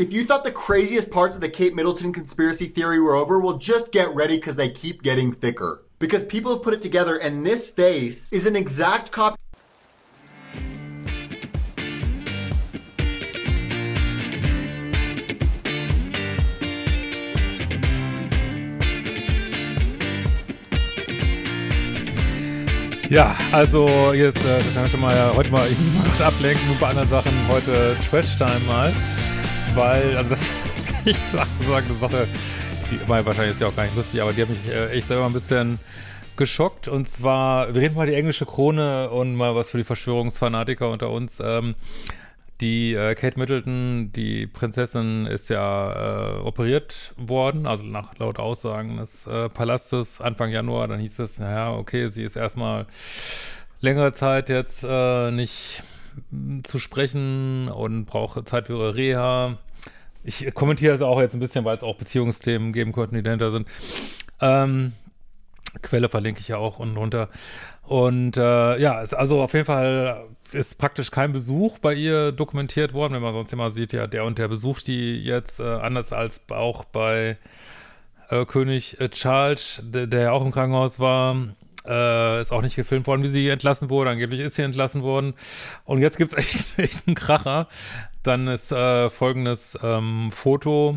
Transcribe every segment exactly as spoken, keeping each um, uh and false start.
If you thought the craziest parts of the Kate Middleton conspiracy theory were over, well, just get ready because they keep getting thicker. Because people have put it together and this face is an exact copy. Ja, also jetzt, äh, das haben wir schon mal ja, heute mal gemacht, ablenken und bei anderen Sachen heute Trash-Time mal, weil, also das ist nicht zu sagen, das Sache, die immer wahrscheinlich ist ja auch gar nicht lustig, aber die hat mich äh, echt selber ein bisschen geschockt und zwar, wir reden mal die englische Krone und mal was für die Verschwörungsfanatiker unter uns. ähm, Die äh, Kate Middleton, die Prinzessin, ist ja äh, operiert worden, also nach laut Aussagen des äh, Palastes Anfang Januar. Dann hieß es, naja, okay, sie ist erstmal längere Zeit jetzt äh, nicht m, zu sprechen und braucht Zeit für ihre Reha. Ich kommentiere es auch jetzt ein bisschen, weil es auch Beziehungsthemen geben könnten, die dahinter sind. Ähm, Quelle verlinke ich ja auch unten drunter. Und äh, ja, es, also auf jeden Fall ist praktisch kein Besuch bei ihr dokumentiert worden, wenn man sonst immer sieht, ja, der und der besucht die jetzt, äh, anders als auch bei äh, König äh, Charles, der, der ja auch im Krankenhaus war, äh, ist auch nicht gefilmt worden, wie sie entlassen wurde. Angeblich ist sie entlassen worden. Und jetzt gibt's echt, echt einen Kracher. Dann ist äh, folgendes ähm, Foto,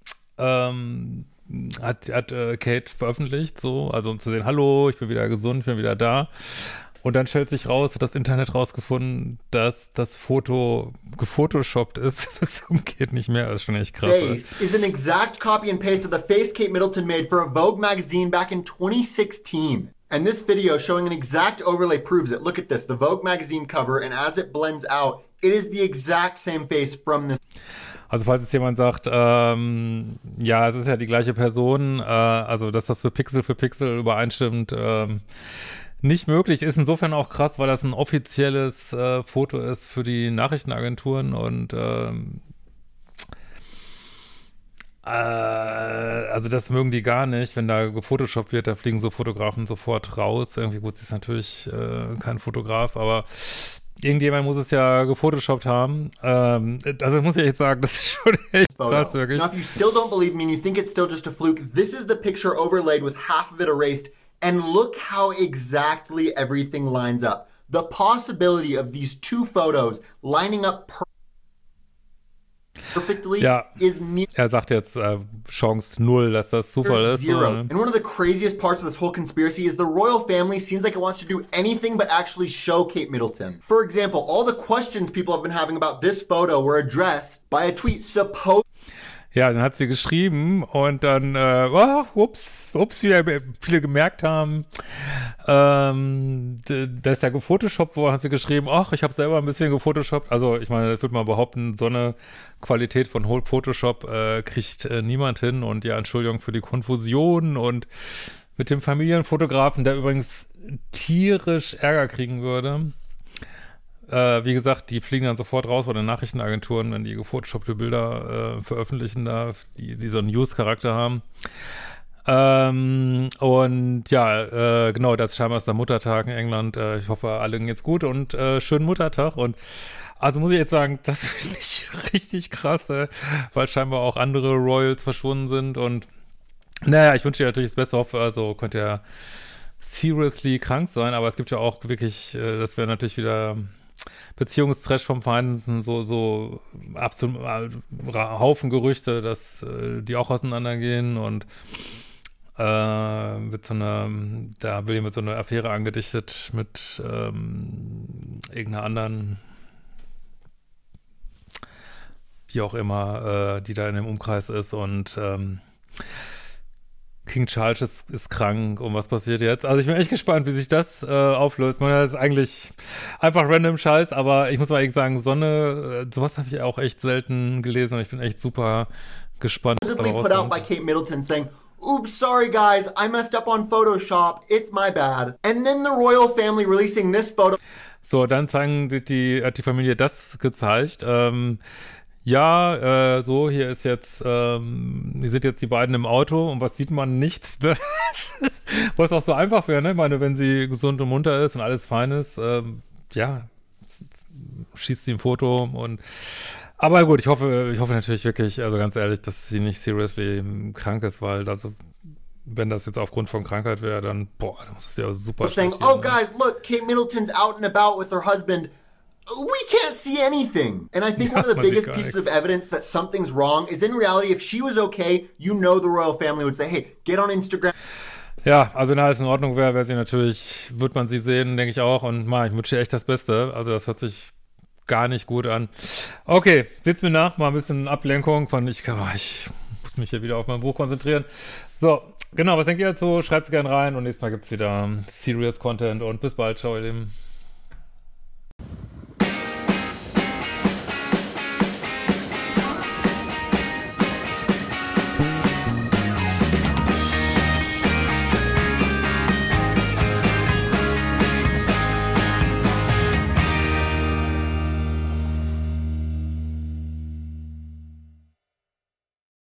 ähm, hat, hat äh, Kate veröffentlicht, so, also um zu sehen, hallo, ich bin wieder gesund, ich bin wieder da. Und dann stellt sich raus, hat das Internet rausgefunden, dass das Foto gefotoshoppt ist. Das geht nicht mehr, das ist schon echt krass. Face is an exact copy and paste of the face Kate Middleton made for a Vogue magazine back in twenty sixteen. And this video showing an exact overlay proves it. Look at this, the Vogue magazine cover, and as it blends out, it is the exact same face from this. Also falls jetzt jemand sagt, ähm, ja, es ist ja die gleiche Person, äh, also dass das für Pixel für Pixel übereinstimmt, ähm, nicht möglich. Ist insofern auch krass, weil das ein offizielles äh, Foto ist für die Nachrichtenagenturen und ähm, äh, also das mögen die gar nicht, wenn da gefotoshoppt wird, da fliegen so Fotografen sofort raus. Irgendwie gut, sie ist natürlich äh, kein Fotograf, aber irgendjemand muss es ja gefotoshoppt haben. Ähm, also muss ich echt sagen, das ist schon echt krass, wirklich. Now, if you still don't believe me and you think it's still just a fluke, this is the picture overlaid with half of it erased. And look how exactly everything lines up. The possibility of these two photos lining up per perfectly ja, is near. Er sagt jetzt äh, Chance null, dass das Zufall ist. Zero. So, ne? And one of the craziest parts of this whole conspiracy is the royal family seems like it wants to do anything but actually show Kate Middleton. For example, all the questions people have been having about this photo were addressed by a tweet supposed. Ja, dann hat sie geschrieben und dann, äh, oh, ups, ups, wie viele gemerkt haben, ähm, dass ist ja gefotoshoppt wurde, hat sie geschrieben, ach, ich habe selber ein bisschen gefotoshoppt. Also ich meine, das würde man behaupten, so eine Qualität von Photoshop äh, kriegt äh, niemand hin. Und ja, Entschuldigung für die Konfusion und mit dem Familienfotografen, der übrigens tierisch Ärger kriegen würde. Äh, wie gesagt, die fliegen dann sofort raus bei den Nachrichtenagenturen, wenn die gefotoshoppte Bilder äh, veröffentlichen, da, die, die so einen News-Charakter haben. Ähm, und ja, äh, genau, das ist scheinbar ist der Muttertag in England. Äh, ich hoffe, allen geht's gut und äh, schönen Muttertag. Und also muss ich jetzt sagen, das finde ich richtig krass, äh, weil scheinbar auch andere Royals verschwunden sind. Und naja, ich wünsche dir natürlich das Beste, hoffe, also könnt ihr seriously krank sein, aber es gibt ja auch wirklich, äh, das wäre natürlich wieder Beziehungstrash vom Feinsten, so, so absolut äh, Haufen Gerüchte, dass äh, die auch auseinandergehen und äh, wird so eine, da will jemand so eine Affäre angedichtet mit ähm, irgendeiner anderen, wie auch immer, äh, die da in dem Umkreis ist und ähm, King Charles ist, ist krank und was passiert jetzt? Also ich bin echt gespannt, wie sich das äh, auflöst. Man, das ist eigentlich einfach random Scheiß, aber ich muss mal ehrlich sagen, Sonne, äh, sowas habe ich auch echt selten gelesen und ich bin echt super gespannt. Supposedly put out by Kate Middleton saying, oops, sorry guys, I messed up on Photoshop, it's my bad. And then the royal family releasing this photo. So, dann zeigen die, die, hat die Familie das gezeigt. Ähm, Ja, äh, so, hier ist jetzt, ähm, hier sind jetzt die beiden im Auto und was sieht man? Nichts. Was auch so einfach wäre, ne? Ich meine, wenn sie gesund und munter ist und alles fein ist, ähm, ja, schießt sie ein Foto und Aber gut, ich hoffe, ich hoffe natürlich wirklich, also ganz ehrlich, dass sie nicht seriously krank ist, weil das, wenn das jetzt aufgrund von Krankheit wäre, dann, boah, das muss es ja super saying, schlecht oh gehen, ne? guys, look, Kate Middleton's out and about with her husband. We can't see anything. And I think Ja, one of the man sieht biggest gar pieces nichts. of evidence that something's wrong is in reality, if she was okay, you know the royal family would say, hey, get on Instagram. Ja, also wenn alles in Ordnung wäre, wäre sie natürlich, wird man sie sehen, denke ich auch. Und man, ich wünsche ihr echt das Beste. Also das hört sich gar nicht gut an. Okay, seht's mir nach, mal ein bisschen Ablenkung von, ich, oh, ich muss mich hier wieder auf mein Buch konzentrieren. So, genau, was denkt ihr dazu? Schreibt's gerne rein und nächstes Mal gibt's wieder Serious Content und bis bald. Ciao, ihr Lieben.